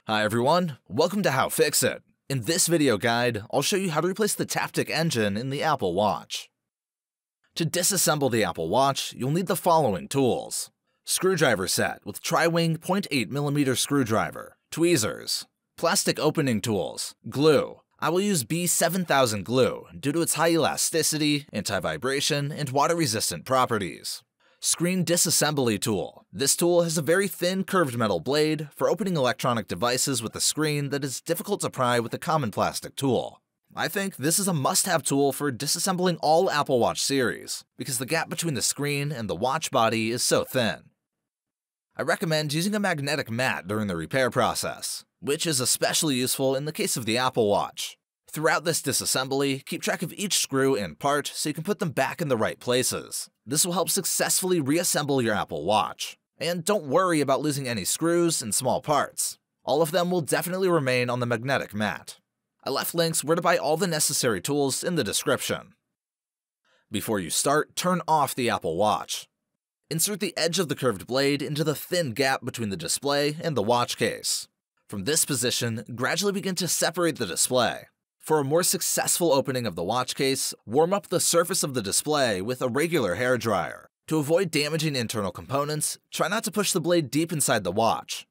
Hi everyone, welcome to How Fix It. In this video guide, I'll show you how to replace the Taptic engine in the Apple Watch. To disassemble the Apple Watch, you'll need the following tools. Screwdriver set with tri-wing 0.8mm screwdriver, tweezers, plastic opening tools, glue. I will use B7000 glue due to its high elasticity, anti-vibration, and water-resistant properties. Screen disassembly tool. This tool has a very thin curved metal blade for opening electronic devices with a screen that is difficult to pry with a common plastic tool. I think this is a must-have tool for disassembling all Apple Watch series, because the gap between the screen and the watch body is so thin. I recommend using a magnetic mat during the repair process, which is especially useful in the case of the Apple Watch. Throughout this disassembly, keep track of each screw and part so you can put them back in the right places. This will help successfully reassemble your Apple Watch. And don't worry about losing any screws and small parts. All of them will definitely remain on the magnetic mat. I left links where to buy all the necessary tools in the description. Before you start, turn off the Apple Watch. Insert the edge of the curved blade into the thin gap between the display and the watch case. From this position, gradually begin to separate the display. For a more successful opening of the watch case, warm up the surface of the display with a regular hairdryer. To avoid damaging internal components, try not to push the blade deep inside the watch.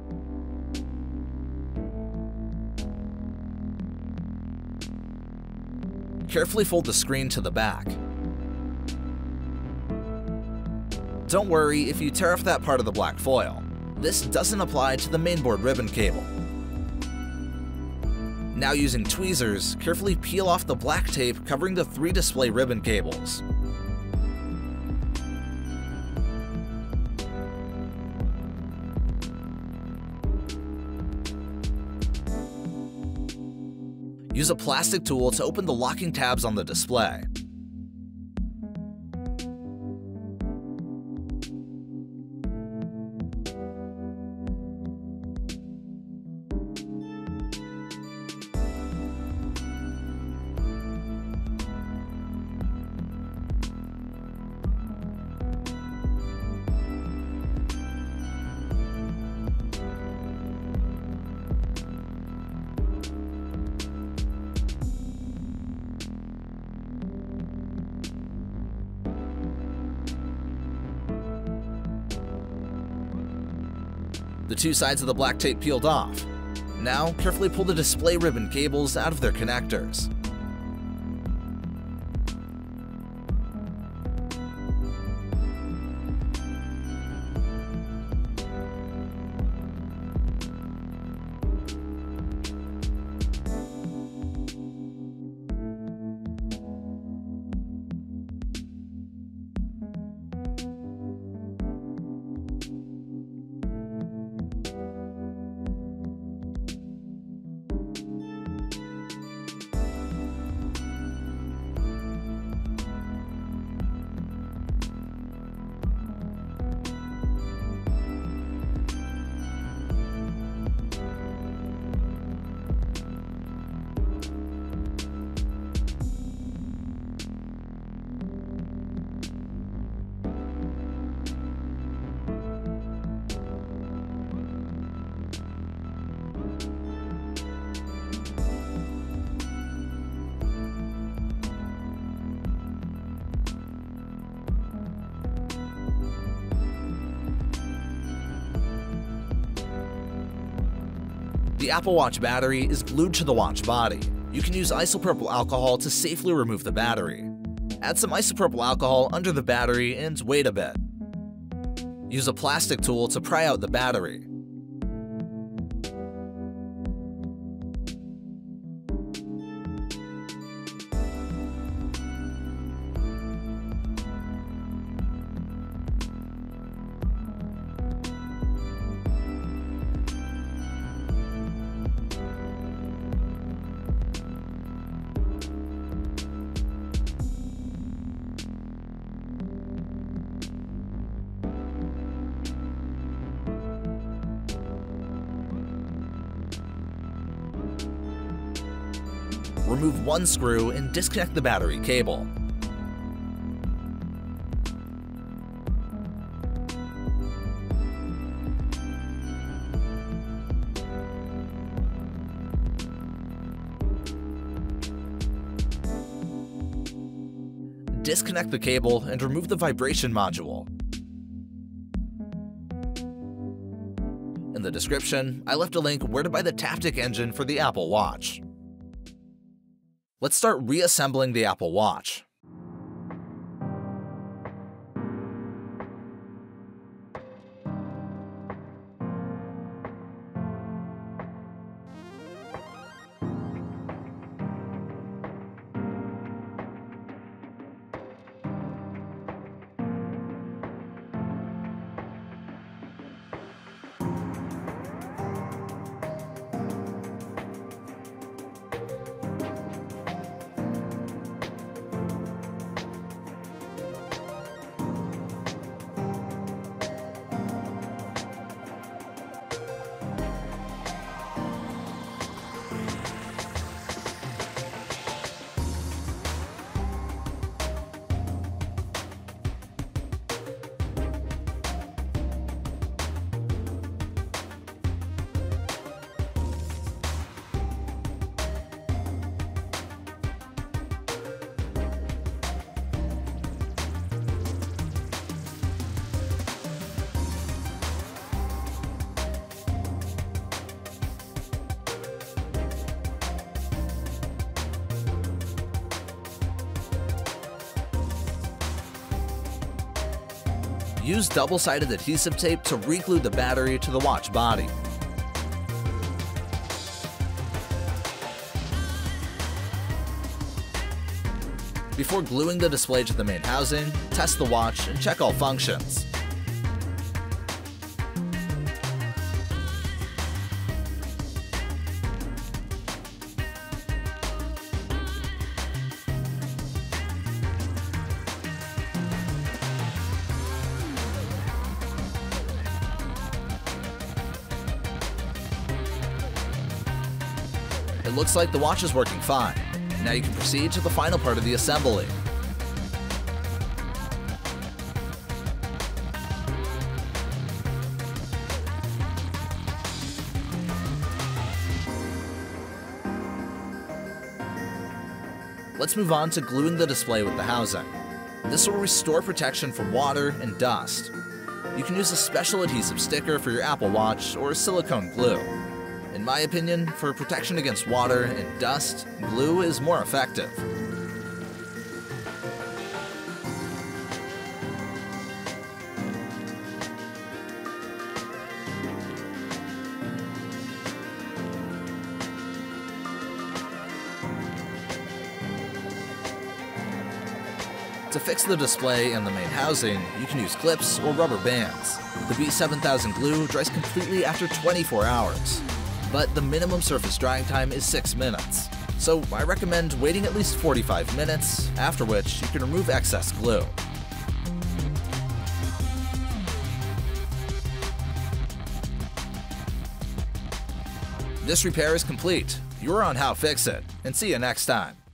Carefully fold the screen to the back. Don't worry if you tear off that part of the black foil. This doesn't apply to the mainboard ribbon cable. Now using tweezers, carefully peel off the black tape covering the 3 display ribbon cables. Use a plastic tool to open the locking tabs on the display. The 2 sides of the black tape peeled off. Now, carefully pull the display ribbon cables out of their connectors. The Apple Watch battery is glued to the watch body. You can use isopropyl alcohol to safely remove the battery. Add some isopropyl alcohol under the battery and wait a bit. Use a plastic tool to pry out the battery. Remove 1 screw and disconnect the battery cable. disconnect the cable and remove the vibration module. In the description, I left a link where to buy the Taptic engine for the Apple Watch. Let's start reassembling the Apple Watch. Use double-sided adhesive tape to re-glue the battery to the watch body. Before gluing the display to the main housing, test the watch and check all functions. It looks like the watch is working fine. Now you can proceed to the final part of the assembly. Let's move on to gluing the display with the housing. This will restore protection from water and dust. You can use a special adhesive sticker for your Apple Watch or silicone glue. In my opinion, for protection against water and dust, glue is more effective. To fix the display and the main housing, you can use clips or rubber bands. The B7000 glue dries completely after 24 hours. But the minimum surface drying time is 6 minutes. So I recommend waiting at least 45 minutes, after which you can remove excess glue. This repair is complete. You're on How Fix It, and see you next time.